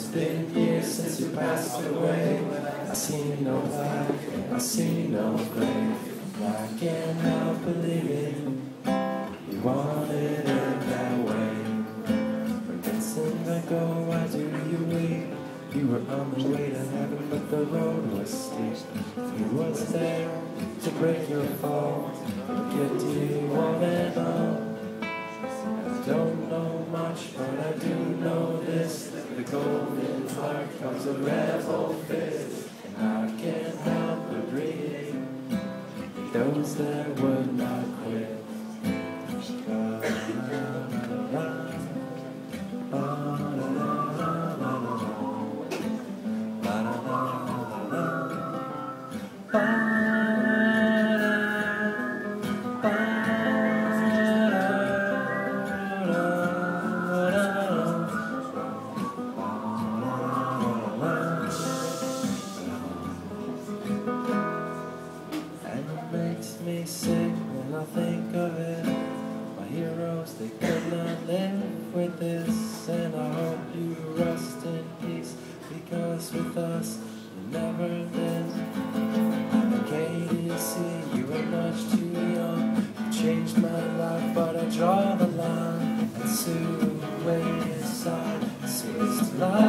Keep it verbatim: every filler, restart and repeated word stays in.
been years since you passed away. I see no light, I see no faith. I can't help believing you wanted it that way. But dancing back, oh, why do you weep? You were on the way to heaven, but the road was steep. He was there to break your fall, get you on and on. I don't know much, but I do know this: the golden heart comes a rebel fist, and I can't help but breathe those that would not quit. Makes me sick when I think of it. My heroes, they could not live with this. And I hope you rest in peace, because with us you never did. Katie, see, you were much too young. You changed my life, but I draw the line. And Sue, way aside, so it's life.